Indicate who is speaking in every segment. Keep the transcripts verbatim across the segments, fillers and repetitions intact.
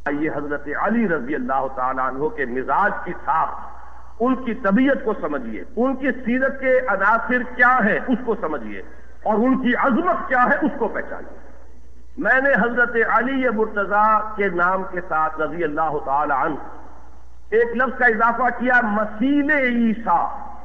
Speaker 1: یہ حضرت علی رضی اللہ تعالیٰ عنہ کے مزاج کی ساخت، ان کی طبیعت کو سمجھیے، ان کی سیرت کے عناصر کیا ہیں اس کو سمجھیے، اور ان کی عظمت کیا ہے اس کو پہچانیے۔ میں نے حضرت علی مرتضیٰ کے نام کے ساتھ رضی اللہ تعالی عنہ ایک لفظ کا اضافہ کیا، مثیل عیسیٰ۔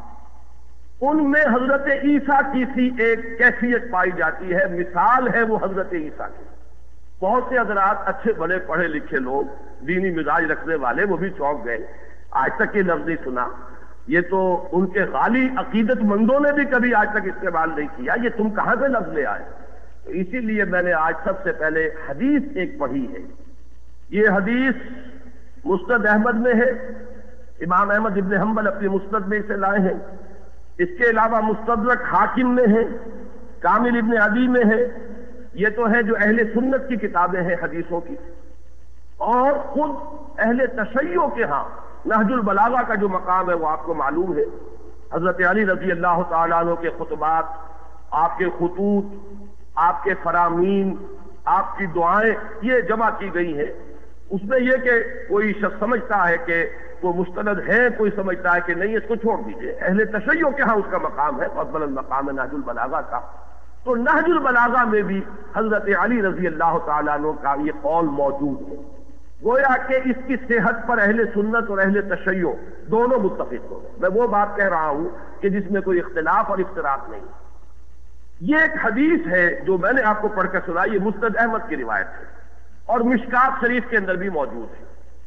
Speaker 1: ان میں حضرت عیسیٰ کی سی ایک کیفیت پائی جاتی ہے، مثال ہے وہ حضرت عیسیٰ کی۔ بہت سے حضرات اچھے بڑے پڑھے لکھے لوگ، دینی مزاج رکھنے والے، وہ بھی چونک گئے، آج تک یہ لفظ نہیں سنا، یہ تو ان کے غالی عقیدت مندوں نے بھی کبھی آج تک استعمال نہیں کیا، یہ تم کہاں سے لفظ لے آئے؟ تو اسی لیے میں نے آج سب سے پہلے حدیث ایک پڑھی ہے۔ یہ حدیث مسند احمد میں ہے، امام احمد ابن حنبل اپنی مسند میں اسے لائے ہیں، اس کے علاوہ مستدرک حاکم میں ہے، کامل ابن عدی میں ہے، یہ تو ہے جو اہل سنت کی کتابیں ہیں حدیثوں کی، اور خود اہل تشیع کے ہاں نہج البلاغہ کا جو مقام ہے وہ آپ کو معلوم ہے۔ حضرت علی رضی اللہ تعالیٰ عنہ کے خطبات، آپ کے خطوط، آپ کے فرامین، آپ کی دعائیں یہ جمع کی گئی ہیں۔ اس میں یہ کہ کوئی شخص سمجھتا ہے کہ وہ مستند ہے، کوئی سمجھتا ہے کہ نہیں، اس کو چھوڑ دیجئے، اہل تشیع کے ہاں اس کا مقام ہے، بہت بلند مقام ہے نہج البلاغہ کا۔ تو نہج البلاغہ میں بھی حضرت علی رضی اللہ تعالیٰ عنہ کا یہ قول موجود ہے، گویا کہ اس کی صحت پر اہل سنت اور اہل تشیع دونوں متفق ہو گئے۔ میں وہ بات کہہ رہا ہوں کہ جس میں کوئی اختلاف اور افتراق نہیں۔ یہ ایک حدیث ہے جو میں نے آپ کو پڑھ کر سنائی، یہ مسند احمد کی روایت ہے اور مشکات شریف کے اندر بھی موجود ہے۔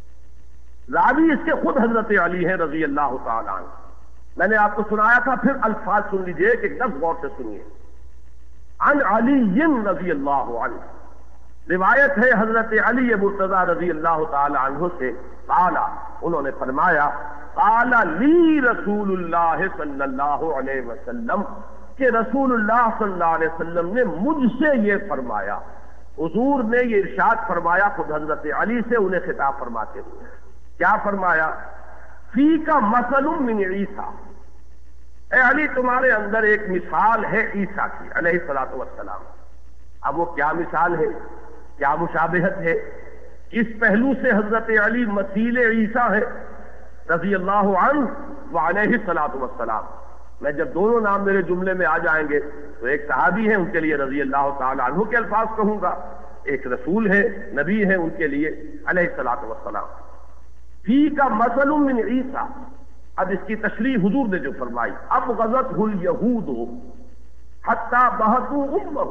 Speaker 1: راوی اس کے خود حضرت علی ہیں رضی اللہ تعالیٰ عنہ۔ میں نے آپ کو سنایا تھا، پھر الفاظ سن لیجئے کہ ایک لفظ غور سے سنیے۔ عن علی رضی اللہ عنہ، روایت ہے حضرت علی مرتضیٰ رضی اللہ تعالی عنہ سے، قال، انہوں نے فرمایا، قال لی رسول اللہ صلی اللہ علیہ وسلم، کہ رسول اللہ صلی اللہ علیہ وسلم نے مجھ سے یہ فرمایا۔ حضور نے یہ ارشاد فرمایا خود حضرت علی سے انہیں خطاب فرماتے ہوئے، کیا فرمایا؟ فیک مثل من عیسیٰ، اے علی تمہارے اندر ایک مثال ہے عیسیٰ کی علیہ الصلوۃ والسلام۔ اب وہ کیا مثال ہے، کیا مشابہت ہے؟ اس پہلو سے حضرت علی مثیل عیسیٰ ہے رضی اللہ عنہ وعلیہ الصلوۃ والسلام۔ میں جب دونوں نام میرے جملے میں آ جائیں گے تو ایک صحابی ہیں، ان کے لیے رضی اللہ تعالی عنہ کے الفاظ کہوں گا، ایک رسول ہے، نبی ہے، ان کے لیے علیہ الصلوۃ والسلام۔ فیک مثل من عیسیٰ، اب اس کی تشریح حضور نے جو فرمائی، اب غزت الیہود حتی بہتوا امہ،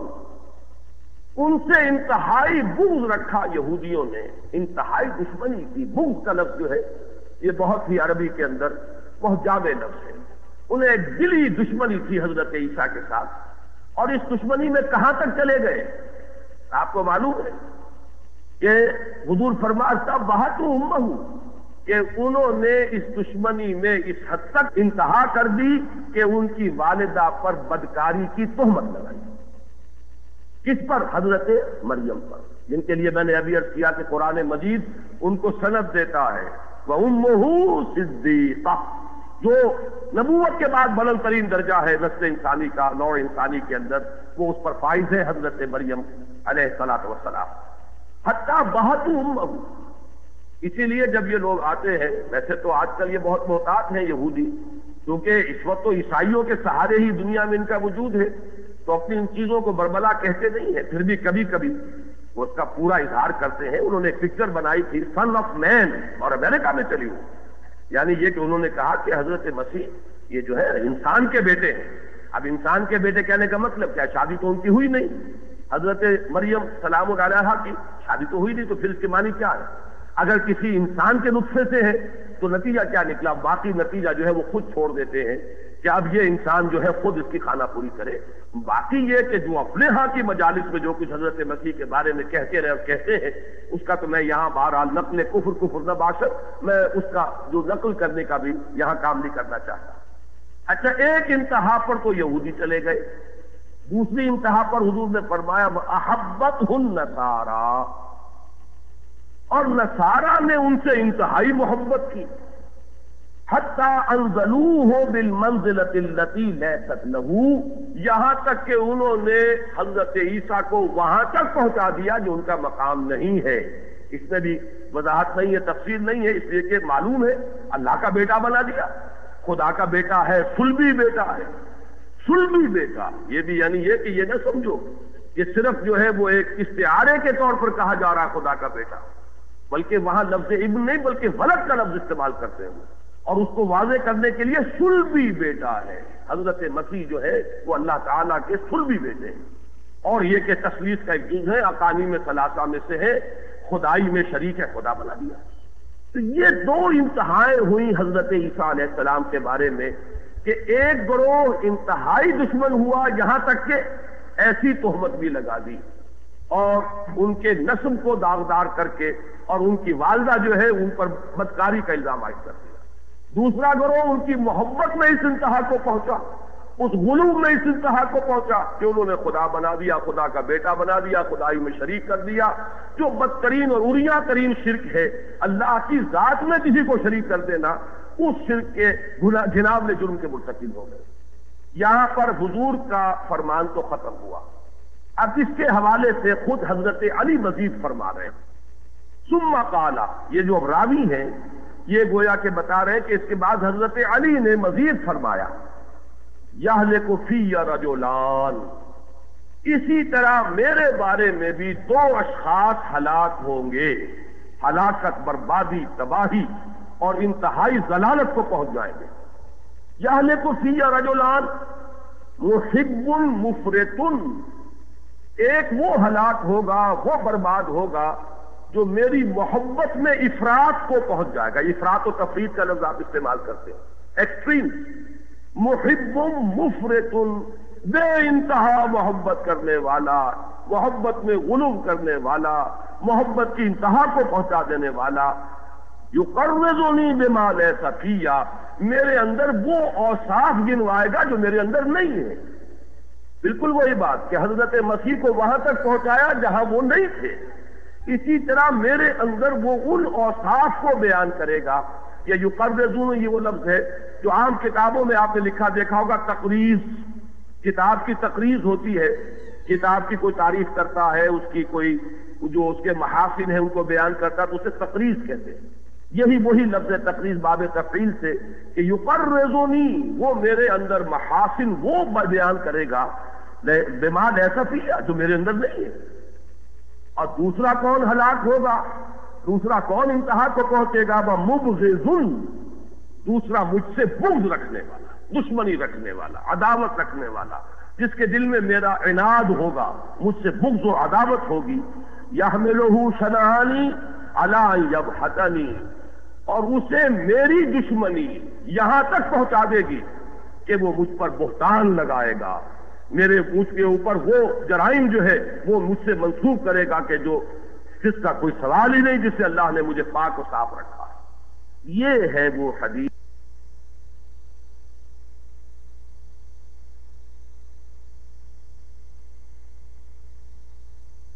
Speaker 1: ان سے انتہائی بغض رکھا یہودیوں نے، انتہائی دشمنی کی۔ بغض کا لفظ جو ہے یہ بہت ہی عربی کے اندر بہت جامع لفظ ہے۔ انہیں ایک دلی دشمنی تھی حضرت عیسیٰ کے ساتھ، اور اس دشمنی میں کہاں تک چلے گئے آپ کو معلوم ہے کہ حضور فرمایا بہتوا امہ، کہ انہوں نے اس دشمنی میں اس حد تک انتہا کر دی کہ ان کی والدہ پر بدکاری کی تہمت لگائی۔ کس پر؟ حضرت مریم پر، جن کے لیے میں نے ابھی عرض کیا کہ قرآن مجید ان کو سند دیتا ہے، وَأُمُّهُ صِدِّيقَةٌ، جو نبوت کے بعد بلند ترین درجہ ہے نسل انسانی کا، نوع انسانی کے اندر، وہ اس پر فائز ہے حضرت مریم علیہ الصلوۃ والسلام۔ حتیٰ بہتوا امہ، اسی لیے جب یہ لوگ آتے ہیں، ویسے تو آج کل یہ بہت محتاط ہیں یہودی، کیونکہ اس وقت تو عیسائیوں کے سہارے ہی دنیا میں ان کا وجود ہے، تو اپنی ان چیزوں کو بربلا کہتے نہیں ہیں، پھر بھی کبھی کبھی وہ اس کا پورا اظہار کرتے ہیں۔ انہوں نے ایک پکچر بنائی تھی سن آف مین، اور امریکہ میں چلی ہوئی، یعنی یہ کہ انہوں نے کہا کہ حضرت مسیح یہ جو ہے انسان کے بیٹے ہیں۔ اب انسان کے بیٹے کہنے کا مطلب کیا؟ شادی تو ان کی ہوئی نہیں، حضرت مریم سلام علیہا کی شادی تو ہوئی نہیں، تو پھر اس کے معنی کیا ہے؟ اگر کسی انسان کے نطفے سے ہے تو نتیجہ کیا نکلا؟ باقی نتیجہ جو ہے وہ خود چھوڑ دیتے ہیں کہ اب یہ انسان جو ہے خود اس کی خانہ پوری کرے۔ باقی یہ کہ جو اپنے ہاں کی مجالس میں جو کچھ حضرت مسیح کے بارے میں کہتے رہے اور کہتے ہیں، اس کا تو میں یہاں بہرحال نقل کفر کفر نہ باشد، میں اس کا جو نقل کرنے کا بھی یہاں کام نہیں کرنا چاہتا۔ اچھا، ایک انتہا پر تو یہودی چلے گئے، دوسری انتہا پر حضور نے فرمایا وَأَحَبَّتْهُ النَّصَارَىٰ، اور نصارہ نے ان سے انتہائی محبت کی، حتی انزلوہ بالمنزلۃ التی لیست لہ، یہاں تک کہ انہوں نے حضرت عیسیٰ کو وہاں تک پہنچا دیا جو ان کا مقام نہیں ہے۔ اس میں بھی وضاحت نہیں ہے، تفصیل نہیں ہے، اس لیے کہ معلوم ہے اللہ کا بیٹا بنا دیا، خدا کا بیٹا ہے، صلبی بیٹا ہے، صلبی بیٹا۔ یہ بھی یعنی یہ کہ یہ نہ سمجھو یہ صرف جو ہے وہ ایک استعارے کے طور پر کہا جا رہا خدا کا بیٹا، بلکہ وہاں لفظ ابن نہیں بلکہ ولد کا لفظ استعمال کرتے ہیں، اور اس کو واضح کرنے کے لیے صلبی بیٹا ہے۔ حضرت مسیح جو ہے وہ اللہ تعالیٰ کے صلبی بیٹے ہیں، اور یہ کہ تثلیث کا ایک جز ہے، اقانیم ثلاثہ میں سے ہے، خدائی میں شریک ہے، خدا بنا دیا۔ تو یہ دو انتہائیں ہوئی حضرت عیسیٰ علیہ السلام کے بارے میں کہ ایک گروہ انتہائی دشمن ہوا، یہاں تک کہ ایسی تہمت بھی لگا دی اور ان کے نسب کو داغدار کر کے، اور ان کی والدہ جو ہے ان پر بدکاری کا الزام عائد کر دیا۔ دوسرا گروہ ان کی محبت میں اس انتہا کو پہنچا، اس غلو میں اس انتہا کو پہنچا کہ انہوں نے خدا بنا دیا، خدا کا بیٹا بنا دیا، خدائی میں شریک کر دیا، جو بدترین اور اریاں ترین شرک ہے۔ اللہ کی ذات میں کسی کو شریک کر دینا، اس شرک کے گناہ جناب جرم کے مرتکب ہو گئے۔ یہاں پر حضور کا فرمان تو ختم ہوا، اب اس کے حوالے سے خود حضرت علی مزید فرما رہے ہیں۔ ثم قال، یہ جو راوی ہیں یہ گویا کہ بتا رہے ہیں کہ اس کے بعد حضرت علی نے مزید فرمایا، یہلک فی رجلان، اسی طرح میرے بارے میں بھی دو اشخاص ہلاک ہوں گے، ہلاکت، بربادی، تباہی اور انتہائی ضلالت کو پہنچ جائیں گے۔ یہلک فی رجلان محب مفرط، ایک وہ ہلاک ہوگا، وہ برباد ہوگا جو میری محبت میں افراط کو پہنچ جائے گا۔ افراط و تفریط کا لفظ آپ استعمال کرتے ہیں، ایکسٹریم۔ محب مفرط، بے انتہا محبت کرنے والا، محبت میں غلو کرنے والا، محبت کی انتہا کو پہنچا دینے والا۔ یقرضنی بما لیس فی، میرے اندر وہ اوصاف گنوائے گا جو میرے اندر نہیں ہے۔ بالکل وہی بات کہ حضرت مسیح کو وہاں تک پہنچایا جہاں وہ نہیں تھے، اسی طرح میرے اندر وہ ان اوصاف کو بیان کرے گا۔ یہ یقرضون، یہ وہ لفظ ہے جو عام کتابوں میں آپ نے لکھا دیکھا ہوگا، تقریض، کتاب کی تقریض ہوتی ہے، کتاب کی کوئی تعریف کرتا ہے، اس کی کوئی جو اس کے محاسن ہیں ان کو بیان کرتا ہے تو اسے تقریض کہتے ہیں۔ یہی وہی لفظ ہے تقریض باب تفعیل سے کہ یقرضونی، وہ میرے اندر محاسن وہ بیان کرے گا بما لیس فی، جو میرے اندر نہیں ہے۔ اور دوسرا کون ہلاک ہوگا، دوسرا کون انتہا کو پہنچے گا، وہ مبغض، دوسرا مجھ سے بغض رکھنے والا، دشمنی رکھنے والا، عداوت رکھنے والا، جس کے دل میں میرا عناد ہوگا، مجھ سے بغض و عداوت ہوگی۔ یحملہ شنآنی علی ان یبہتنی، اور اسے میری دشمنی یہاں تک پہنچا دے گی کہ وہ مجھ پر بہتان لگائے گا، میرے مجھ کے اوپر وہ جرائم جو ہے وہ مجھ سے منسوب کرے گا کہ جو جس کا کوئی سوال ہی نہیں، جس سے اللہ نے مجھے پاک و صاف رکھا ہے۔ یہ ہے وہ حدیث